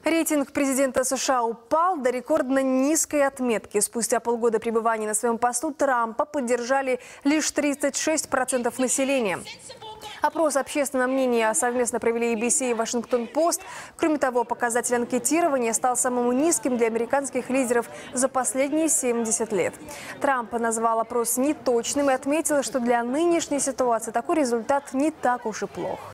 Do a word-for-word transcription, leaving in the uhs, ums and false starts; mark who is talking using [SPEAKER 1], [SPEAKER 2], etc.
[SPEAKER 1] Рейтинг президента США упал до рекордно низкой отметки. Спустя полгода пребывания на своем посту Трампа поддержали лишь тридцать шесть процентов населения. Опрос общественного мнения совместно провели и би си и Вашингтон-Пост. Кроме того, показатель анкетирования стал самым низким для американских лидеров за последние семьдесят лет. Трамп назвал опрос неточным и отметил, что для нынешней ситуации такой результат не так уж и плох.